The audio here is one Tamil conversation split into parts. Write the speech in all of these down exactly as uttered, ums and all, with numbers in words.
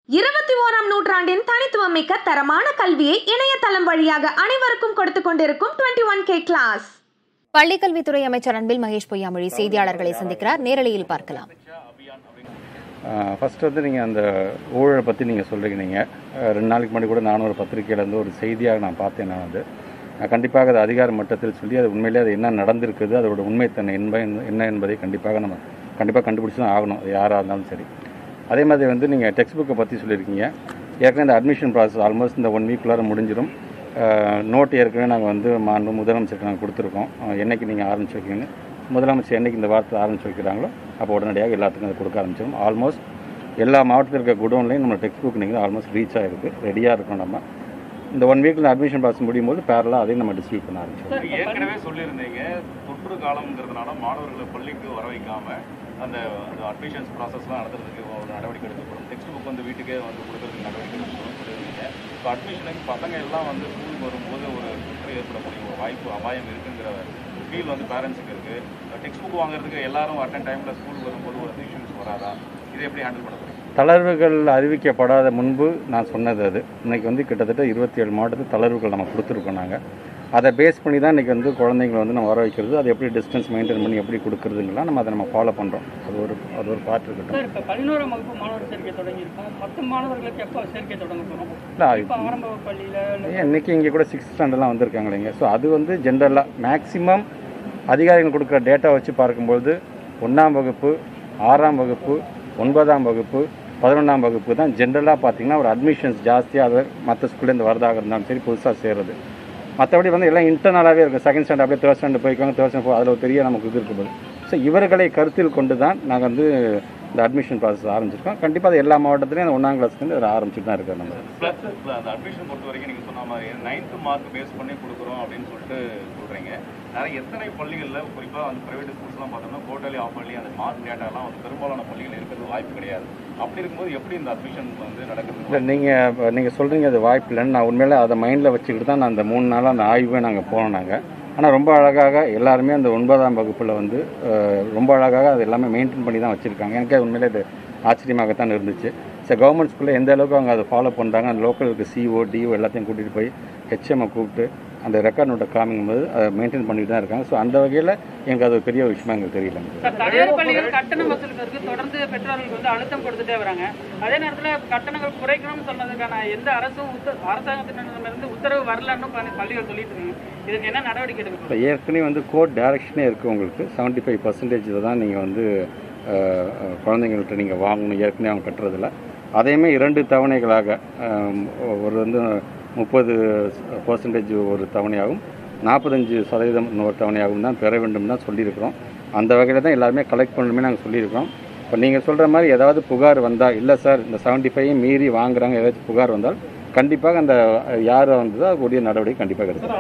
இருபத்தி ஓராம் நூற்றாண்டின் தனித்துவம் மிக்க தரமான கல்வியை இணையதளம் வழியாக அனைவருக்கும் கொடுத்து கொண்டிருக்கும் டுவெண்ட்டி ஒன் கே கிளாஸ். பள்ளிக்கல்வித்துறை அமைச்சர் அன்பில் மகேஷ் பொய்யாமொழி செய்தியாளர்களை சந்திக்கிறார். நேரலையில் பார்க்கலாம். ஃபர்ஸ்ட் வந்து நீங்கள் அந்த ஊழலை பற்றி நீங்கள் சொல்கிறீங்க. நீங்கள் ரெண்டு நாளைக்கு முன்னாடி கூட நானும் ஒரு பத்திரிகையிலேருந்து ஒரு செய்தியாக நான் பார்த்தேன். நான் வந்து கண்டிப்பாக அது அதிகார மட்டத்தில் சொல்லி அது உண்மையிலே அது என்ன நடந்திருக்குது, அதோட உண்மைத்தன்மை என்ப என்ன என்பதை கண்டிப்பாக நம்ம கண்டிப்பாக கண்டுபிடிச்சி தான் ஆகணும், அது யாராக இருந்தாலும் சரி. அதே மாதிரி வந்து நீங்கள் டெக்ஸ்ட் புக்கை பற்றி சொல்லியிருக்கீங்க. ஏற்கனவே இந்த அட்மிஷன் ப்ராசஸ் ஆல்மோஸ்ட் இந்த ஒன் வீக்குள்ளார முடிஞ்சிடும். நோட் ஏற்கனவே நாங்கள் வந்து மாண்பு முதலமைச்சருக்கு நாங்கள் கொடுத்துருக்கோம். என்றைக்கு நீங்கள் ஆரம்பிச்சு வைக்கணும்னு முதலமைச்சர் என்றைக்கு இந்த வாரத்தில் ஆரம்பிச்சு வைக்கிறாங்களோ அப்போ உடனடியாக எல்லாத்துக்கும் அதை கொடுக்க ஆரம்பிச்சிடும். ஆல்மோஸ்ட் எல்லா மாவட்டத்தில் இருக்க குடோன்லையும் நம்ம டெக்ஸ்ட் புக் நீங்கள் ஆல்மோஸ்ட் ரீச் ஆகிருக்கு, ரெடியாக இருக்கும். நம்ம இந்த ஒன் வீக்கில் அட்மிஷன் ப்ராசஸ் முடியும் போது பேரலாக அதையும் நம்ம டிஸ்ட்ரிபியூட் பண்ண ஆரம்பிச்சோம். ஏற்கனவே சொல்லியிருந்தீங்க, தொற்று காலம்ங்கிறதுனால மாணவர்களை பள்ளிக்கு வர வைக்காமல் அந்த அட்மிஷன்ஸ் ப்ராசஸ்லாம் நடத்துறதுக்கு ஒரு நடவடிக்கை எடுக்கப்படும், டெக்ஸ்ட் புக் வந்து வீட்டுக்கே வந்து கொடுக்கறதுக்கு நடவடிக்கை எடுக்கப்படும் சொல்லியிருந்தீங்க. இப்போ அட்மிஷனுக்கு பசங்க எல்லாம் வந்து ஸ்கூலுக்கு வரும்போது ஒரு தொற்று ஏற்படக்கூடிய ஒரு வாய்ப்பு அபாயம் இருக்குங்கிற ஃபீல் வந்து பேரண்ட்ஸுக்கு இருக்குது. டெக்ஸ்ட் புக் வாங்குறதுக்கு எல்லாரும் அட்டன் டைமில் ஸ்கூலுக்கு வரும்போது ஒரு இஷ்யூஸ் வராதா? இதை எப்படி ஹேண்டில் பண்ண போகிறீங்க? தளர்வுகள் அறிவிக்கப்படாத முன்பு நான் சொன்னது அது. இன்றைக்கி வந்து கிட்டத்தட்ட இருபத்தி ஏழு மாவட்டத்துக்கு தளர்வுகள் நம்ம கொடுத்துருக்கோம். நாங்கள் அதை பேஸ் பண்ணி தான் இன்றைக்கி வந்து குழந்தைங்களை வந்து நம்ம வர வைக்கிறது, அது எப்படி டிஸ்டன்ஸ் மெயின்டைன் பண்ணி எப்படி கொடுக்குறதுங்கலாம் நம்ம அதை நம்ம ஃபாலோ பண்ணுறோம். அது ஒரு அது ஒரு பார்ட் இருக்கட்டும். இப்போ பதினோராம் வகுப்பு மாணவர் சேர்க்கை தொடங்கியிருக்கோம். மொத்த மாணவர்களுக்கு எப்போ சேர்க்கை தொடங்க போகிறோம்? இப்போ ஆரம்ப பள்ளியில் இன்றைக்கி இங்கே கூட சிக்ஸ்த் ஸ்டாண்டர்ட்லாம் வந்திருக்காங்க இல்லைங்க. ஸோ அது வந்து ஜென்ரலாக மேக்ஸிமம் அதிகாரிகள் கொடுக்குற டேட்டா வச்சு பார்க்கும்போது ஒன்றாம் வகுப்பு, ஆறாம் வகுப்பு, ஒன்பதாம் வகுப்பு, பதினொன்றாம் வகுப்பு தான் ஜென்ரலாக பார்த்திங்கன்னா ஒரு அட்மிஷன்ஸ் ஜாஸ்தியாக அதை மற்ற ஸ்கூல்லேருந்து வரதாக இருந்தாலும் சரி புதுசாக சேர்றது. மற்றபடி வந்து எல்லாம் இன்டர்னலாகவே இருக்குது. செகண்ட் ஸ்டாண்டர்ட் அப்படியே தேர்ட் ஸ்டாண்டர்ட் போய்க்காங்க, தேர்ட் ஸ்டாண்டர்ட் அதில் ஒரு பெரிய நமக்கு இது இருக்கும்போது ஸோ இவர்களை கருத்தில் கொண்டு தான் நாங்கள் வந்து இந்த அட்மிஷன் ப்ராசஸ் ஆரம்பிச்சிருக்கோம். கண்டிப்பாக அது எல்லா மாவட்டத்துலையும் அந்த ஒன்றாம் கிளாஸ்லேருந்து அதை ஆரம்பிச்சுட்டு தான் இருக்கிறோம். நம்ம அந்த அட்மிஷன் பொறுத்த வரைக்கும் நீங்கள் சொன்ன மாதிரி நைன்த்து மார்க் பேஸ் பண்ணி கொடுக்குறோம் அப்படின்னு சொல்லிட்டு சொல்கிறீங்க. நிறைய எத்தனை பள்ளிகளில் குறிப்பாக வந்து ப்ரைவேட் ஸ்கூல்ஸ்லாம் பார்த்தோம்னா குவார்டர்லி ஆஃப் பள்ளி அந்த மார்க் டேட்டாலாம் வந்து பெரும்பாலான பள்ளிகள் இருக்கிறது வாய்ப்பு கிடையாது. அப்படி இருக்கும்போது எப்படி இந்த அட்மிஷன் வந்து நடக்குது? இல்லை நீங்கள் நீங்கள் சொல்கிறீங்க அது வாய்ப்பு இல்லைன்னு. நான் உண்மையிலே அதை மைண்டில் வச்சுக்கிட்டு தான் நான் அந்த மூணு நாளாக அந்த ஆய்வே நாங்கள் போனோம். நாங்கள் ஆனால் ரொம்ப அழகாக எல்லாருமே அந்த ஒன்பதாம் வகுப்பில் வந்து ரொம்ப அழகாக அது எல்லாமே மெயின்டைன் பண்ணி தான் வச்சுருக்காங்க. எனக்கு அது உண்மையிலே இது ஆச்சரியமாகத்தான் இருந்துச்சு. ஸோ கவர்மெண்ட் ஸ்கூலில் எந்த அளவுக்கு அவங்க அதை ஃபாலோ பண்ணுறாங்க, அந்த லோக்கல் இருக்க சிஓ டிஓ எல்லாத்தையும் கூட்டிகிட்டு போய் ஹெச்எம்ஐ கூப்பிட்டு அந்த ரெக்கார்ட் நோட்டை காமிக்கும் போது அதை மெயின்டைன் பண்ணிட்டு தான் இருக்காங்க. ஸோ அந்த வகையில் எனக்கு அது ஒரு பெரிய விஷயமா எங்களுக்கு தெரியல. தனியார் பள்ளிகள் கட்டணம் வசூலுக்கு தொடர்ந்து பெற்றோர்களுக்கு வந்து அழுத்தம் கொடுத்துட்டே வராங்க. அதே நேரத்தில் கட்டணங்கள் குறைக்கணும்னு சொன்னதுக்கான எந்த அரசும் அரசாங்கத்தினரிடமிருந்து உத்தரவு வரலன்னு பள்ளிகள் சொல்லிட்டு இருக்காங்க. இதுக்கு என்ன நடவடிக்கை எடுக்கணும்? இப்போ ஏற்கனவே வந்து கோர்ட் டைரக்ஷனே இருக்குது உங்களுக்கு. செவன்ட்டி ஃபைவ் பர்சன்டேஜில் தான் நீங்கள் வந்து குழந்தைங்கள்ட்ட நீங்கள் வாங்கணும், ஏற்கனவே அவங்க கட்டுறதில்ல. அதையுமே இரண்டு தவணைகளாக ஒரு வந்து முப்பது பர்சன்டேஜ் ஒரு தவணையாகவும் நாற்பத்தஞ்சு சதவீதம் இன்னொரு தவணையாகவும் தான் பெற வேண்டும் தான் சொல்லியிருக்கிறோம். அந்த வகையில் தான் எல்லாருமே கலெக்ட் பண்ணணுமே நாங்கள் சொல்லியிருக்கிறோம். இப்போ நீங்கள் சொல்கிற மாதிரி ஏதாவது புகார் வந்தால், இல்லை சார் இந்த செவன்ட்டி ஃபைவ் மீறி வாங்குறாங்க, ஏதாச்சும் புகார் வந்தால் கண்டிப்பாக அந்த யார் வந்ததோ அதுக்குரிய நடவடிக்கை கண்டிப்பாக எடுக்கும்.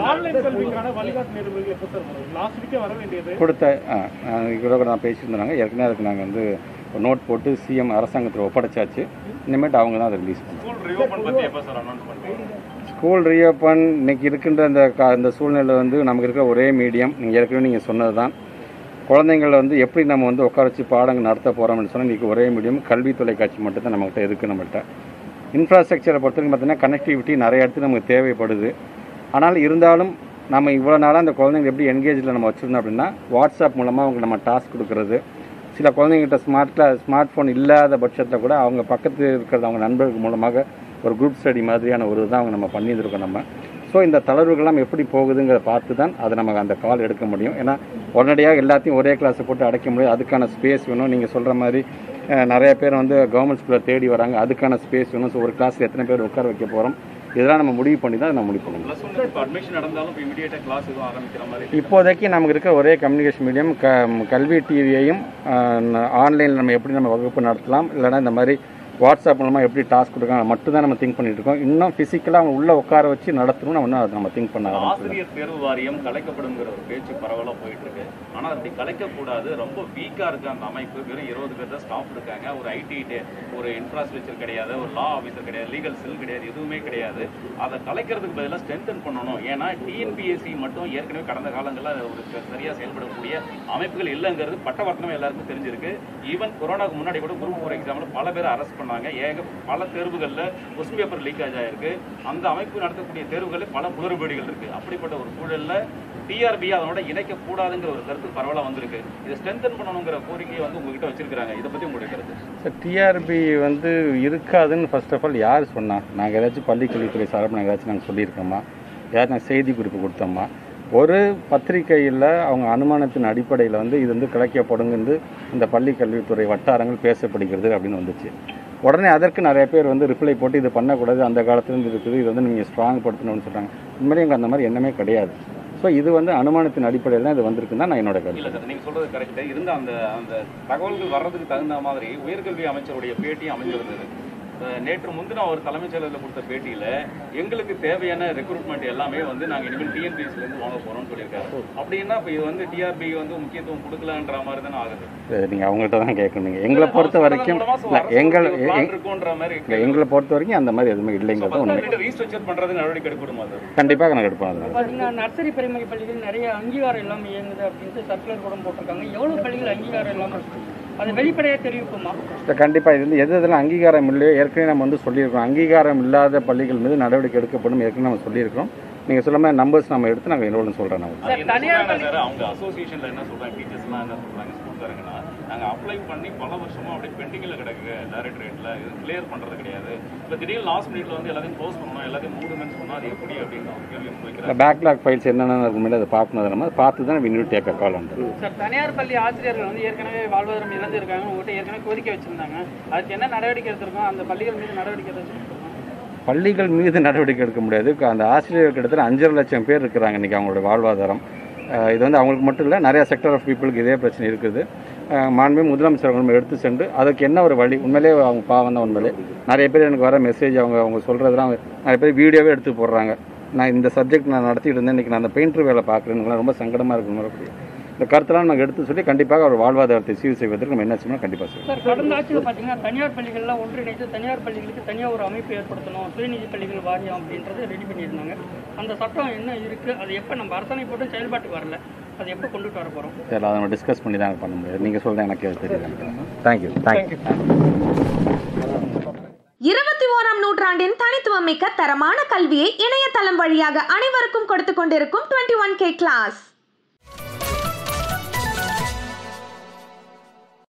கொடுத்த இதோட நான் பேசியிருந்தாங்க. ஏற்கனவே அதுக்கு நாங்கள் வந்து நோட் போட்டு சிஎம் அரசாங்கத்தில் ஒப்படைச்சாச்சு. இனிமேட்டு அவங்க தான் அதை ரிலீஸ் பண்ணுவாங்க. ஸ்கூல் ரீஓப்பன் இன்னைக்கு இருக்கின்ற அந்த இந்த சூழ்நிலை வந்து நமக்கு இருக்கிற ஒரே மீடியம் நீங்கள் ஏற்கனவே நீங்கள் சொன்னது தான். குழந்தைங்களை வந்து எப்படி நம்ம வந்து உட்கார வச்சு பாடங்கள் நடத்த போகிறோம்னு சொன்னால் இன்றைக்கி ஒரே மீடியம் கல்வி தொலைக்காட்சி மட்டும் தான் நம்மகிட்ட இருக்குது. நம்மகிட்ட இன்ஃப்ராஸ்ட்ரக்சரை பொறுத்தவரைக்கும் பார்த்தீங்கன்னா கனெக்டிவிட்டி நிறைய இடத்துல நமக்கு தேவைப்படுது. ஆனால் இருந்தாலும் நம்ம இவ்வளோ நாளாக அந்த குழந்தைங்க எப்படி என்கேஜில் நம்ம வச்சுருந்தோம் அப்படின்னா வாட்ஸ்அப் மூலமாக அவங்க நம்ம டாஸ்க் கொடுக்குறது, சில குழந்தைங்கிட்ட ஸ்மார்ட் கிளாஸ் ஸ்மார்ட் ஃபோன் இல்லாத பட்சத்தில் கூட அவங்க பக்கத்தில் இருக்கிறது அவங்க நண்பர்கள் மூலமாக ஒரு குரூப் ஸ்டடி மாதிரியான ஒரு தான் அவங்க நம்ம பண்ணியிருக்கோம். நம்ம ஸோ இந்த தளர்வுகள்லாம் எப்படி போகுதுங்கிற பார்த்து தான் அதை நமக்கு அந்த கால் எடுக்க முடியும். ஏன்னா உடனடியாக எல்லாத்தையும் ஒரே கிளாஸை போட்டு அடைக்க முடியும். அதுக்கான ஸ்பேஸ் வேணும். நீங்கள் சொல்கிற மாதிரி நிறைய பேர் வந்து கவர்மெண்ட் ஸ்கூலில் தேடி வராங்க, அதுக்கான ஸ்பேஸ் வேணும். ஸோ ஒரு கிளாஸில் எத்தனை பேர் உட்கார வைக்க போகிறோம், இதெல்லாம் நம்ம முடிவு பண்ணி தான் நம்ம முடிவு பண்ணணும். இப்போதைக்கு நமக்கு இருக்கிற ஒரே கம்யூனிகேஷன் மீடியம் க கல்வி டிவியையும் ஆன்லைனில் நம்ம எப்படி நம்ம வகுப்பு நடத்தலாம், இல்லைனா இந்த மாதிரி வாட்ஸ்அப் மூலமாக எப்படி டாஸ்க் கொடுக்காங்க மட்டும் தான் நம்ம திங்க் பண்ணிட்டு இருக்கோம். இன்னும் ஃபிசிக்கலாக அவங்க உள்ளே உட்கார வச்சு நடத்தணும் நம்ம இன்னும் நம்ம திங்க் பண்ண ஆரம்பிச்சோம். ஆசிரியர் தேர்வு வாரியம் கலைக்கப்படுங்கிற ஒரு பேச்சு பரவலாக போயிட்டு இருக்கு. ஆனால் அப்படி கலைக்கக்கூடாது, ரொம்ப வீக்காக இருக்குது அந்த அமைப்பு. வெறும் இருபது பேர் தான் ஸ்டாஃப் இருக்காங்க. ஒரு ஐடி ஒரு இன்ஃப்ராஸ்ட்ரக்சர் கிடையாது, ஒரு லா ஆஃபீஸர் கிடையாது, லீகல் செல் கிடையாது, எதுவுமே கிடையாது. அதை கலைக்கிறதுக்கு பதிலாக ஸ்ட்ரென்தன் பண்ணணும். ஏன்னா டிஎன்பிஎஸ்சி மட்டும் ஏற்கனவே கடந்த காலங்களில் ஒரு சரியாக செயல்படக்கூடிய அமைப்புகள் இல்லைங்கிறது பட்டவர்த்தனம் எல்லாருக்கும் தெரிஞ்சிருக்கு. ஈவன் கொரோனாவுக்கு முன்னாடி கூட குரூப் ஃபோர் எக்ஸாமில் பல பேர் அரெஸ்ட் பண்ணாங்க. ஏக பல தேர்வுகளில் கொஸ்டின் பேப்பர் லீக்கேஜ் ஆகிருக்கு. அந்த அமைப்பு நடத்தக்கூடிய தேர்வுகளில் பல குளறுபடிகள் இருக்குது. அப்படிப்பட்ட ஒரு சூழலில் டிஆர்பி அதனோட இணைக்கக்கூடாதுங்கிற ஒரு கருத்து பரவலாக வந்திருக்கு. இதை ஸ்ட்ரென்தன் பண்ணணுங்கிற கோரிக்கையை வந்து உங்ககிட்ட வச்சிருக்காங்க. இதை பற்றி உங்களுடைய கருத்து? சார், டிஆர்பி வந்து இருக்காதுன்னு ஃபர்ஸ்ட் ஆஃப் ஆல் யார் சொன்னா? நாங்கள் ஏதாச்சும் பள்ளி கல்வித்துறை சார்பாக நாங்கள் ஏதாச்சும் நாங்கள் சொல்லியிருக்கோமா? ஏதாச்சும் நாங்கள் செய்தி குறிப்பு கொடுத்தோமா? ஒரு பத்திரிகையில் அவங்க அனுமானத்தின் அடிப்படையில் வந்து இது வந்து கிடைக்கப்படுங்கிறது இந்த பள்ளி கல்வித்துறை வட்டாரங்கள் பேசப்படுகிறது அப்படின்னு வந்துச்சு. உடனே அதற்கு நிறைய பேர் வந்து ரிப்ளை போட்டு இது பண்ணக்கூடாது, அந்த காலத்துலேருந்து இருக்குது, இது வந்து நீங்கள் ஸ்ட்ராங் படுத்தணும்னு சொல்கிறாங்க. உண்மையிலே எங்கள் அந்த மாதிரி எண்ணமே கிடையாது. ஸோ இது வந்து அனுமானத்தின் அடிப்படையில் தான் இது வந்திருக்குன்னு தான் நான் என்னோட கருத்து. இல்லை சார், நீங்கள் சொல்கிறது கரெக்டு. இருந்த அந்த அந்த தகவல்கள் வர்றதுக்கு தகுந்த மாதிரி உயர்கல்வி அமைச்சருடைய பேட்டியும் அமைஞ்சிருந்தது. நேற்று முந்தின அவர் தலைமைச் செயலரில் கொடுத்த பேட்டியில் எங்களுக்கு தேவையான ரெக்ரூட்மெண்ட் எல்லாமே வந்து நாங்கள் இனிமேல் டிஎன்பிஎஸ்சிலேருந்து வாங்க போகிறோம்னு சொல்லியிருக்காரு. அப்படின்னா இப்போ இது வந்து டிஆர்பி வந்து முக்கியத்துவம் கொடுக்கலன்ற மாதிரி தானே ஆகுது. நீங்கள் அவங்கள்ட்ட தான் கேட்கணுங்க. எங்களை பொறுத்த வரைக்கும் எங்கள் எங்களை பொறுத்த வரைக்கும் அந்த மாதிரி எதுவுமே இல்லைங்கிறது ஒன்று. ரீஸ்ட்ரக்சர் பண்ணுறது நடவடிக்கை எடுக்கணுமா சார்? கண்டிப்பாக நான் எடுப்பேன். பார்த்தீங்கன்னா நர்சரி பிரைமரி பள்ளிகள் நிறைய அங்கீகாரம் இல்லாமல் இயங்குது அப்படின்ட்டு சர்க்குலர் கூட போட்டிருக்காங்க. எவ்வளோ பள்ளிகள் அங்கீகாரம் இல்லாமல் இருக்குது? அது வெளிப்படையாக தெரிவிக்குமா? கண்டிப்பாக இது வந்து எது எதெல்லாம் அங்கீகாரம் இல்லையோ ஏற்கனவே நம்ம வந்து சொல்லியிருக்கோம். அங்கீகாரம் இல்லாத பள்ளிகள் மீது நடவடிக்கை எடுக்கப்படும் ஏற்கனவே நம்ம சொல்லியிருக்கோம். நீங்கள் சொல்ல மாதிரி நம்பர்ஸ் நம்ம எடுத்து நாங்கள் என்னோட சொல்கிறேன். சார், அவங்க அசோசியேஷனில் என்ன சொல்கிறாங்க, டீச்சர்ஸ்லாம் என்ன சொல்கிறாங்க, ஸ்கூல்காரங்கன்னா நாங்கள் அப்ளை பண்ணி பல வருஷமாக அப்படியே பெண்டிங்கில் கிடக்கு டைரக்டரேட்டில், இது கிளியர் பண்ணுறது கிடையாது. இப்போ திடீர்னு லாஸ்ட் மினிட்ல வந்து எல்லாத்தையும் க்ளோஸ் பண்ணணும், எல்லாத்தையும் மூவ்மெண்ட்ஸ் பண்ணால் அது எப்படி அப்படின்னு ஒரு கேள்வி வைக்கிறாங்க. பேக்லாக் ஃபைல்ஸ் என்னென்ன இருக்குமே அதை பார்க்கணும். நம்ம பார்த்து தான் we need to take a call on that. Sir, தனியார் பள்ளி ஆசிரியர்கள் வந்து ஏற்கனவே வாழ்வாதாரம் இழந்திருக்காங்க, உங்கள்கிட்ட ஏற்கனவே கோரிக்கை வச்சிருந்தாங்க. அதுக்கு என்ன நடவடிக்கை எடுத்திருக்கோம்? அந்த பள்ளிகள் மீது நடவடிக்கை எடுத்திருக்கோம்? பள்ளிகள் மீது நடவடிக்கை எடுக்க முடியாது. அந்த ஆசிரியர்கள் கிட்டத்தட்ட அஞ்சரை லட்சம் பேர் இருக்கிறாங்க இன்றைக்கி. அவங்களோட வாழ்வாதாரம் இது வந்து அவங்களுக்கு மட்டும் இல்லை, நிறையா செக்டர் ஆஃப் பீப்புளுக்கு இதே பிரச்சனை இருக்குது. மாண்புமிகு முதலமைச்சர் நம்ம எடுத்து சென்று அதுக்கு என்ன ஒரு வழி, உண்மையிலே அவங்க பாவம் தான். உண்மையிலே நிறைய பேர் எனக்கு வர மெசேஜ் அவங்க அவங்க சொல்கிறதுலாம் நிறைய பேர் வீடியோவே எடுத்து போடுறாங்க. நான் இந்த சப்ஜெக்ட் நான் நடத்திட்டு இருந்தேன், இன்றைக்கி நான் அந்த பெயிண்டர் வேலை பார்க்குறேன்னு ரொம்ப சங்கடமாக இருக்கும். மறுபடியும் இந்த கருத்தெல்லாம் நாங்கள் எடுத்து சொல்லி கண்டிப்பாக ஒரு வாழ்வாதாரத்தை சீர் செய்வதற்கு நம்ம என்ன செய்யணும் கண்டிப்பாக செய்யணும். சார், கடந்த ஆட்சியில் பார்த்தீங்கன்னா தனியார் பள்ளிகள்லாம் ஒன்றிணைத்து தனியார் பள்ளிகளுக்கு தனியாக ஒரு அமைப்பு ஏற்படுத்தணும், சுயநிதி பள்ளிகள் வாரியம் அப்படின்றது ரெடி பண்ணியிருந்தாங்க. அந்த சட்டம் என்ன இருக்குது? அது எப்போ நம்ம அரசாணை போட்டு செயல்பாட்டுக்கு வரல, அது எப்போ கொண்டுட்டு வர போகிறோம்? சரி, அதை நம்ம டிஸ்கஸ் பண்ணி தான் பண்ண முடியாது. நீங்கள் சொல்கிறேன், எனக்கு தெரியல. தேங்க்யூ தேங்க்யூ இருபத்தி ஓராம் நூற்றாண்டின் தனித்துவமிக்க தரமான கல்வியை இணையதளம் வழியாக அனைவருக்கும் கொடுத்து கொண்டிருக்கும் டுவெண்ட்டி ஒன் கே கிளாஸ்.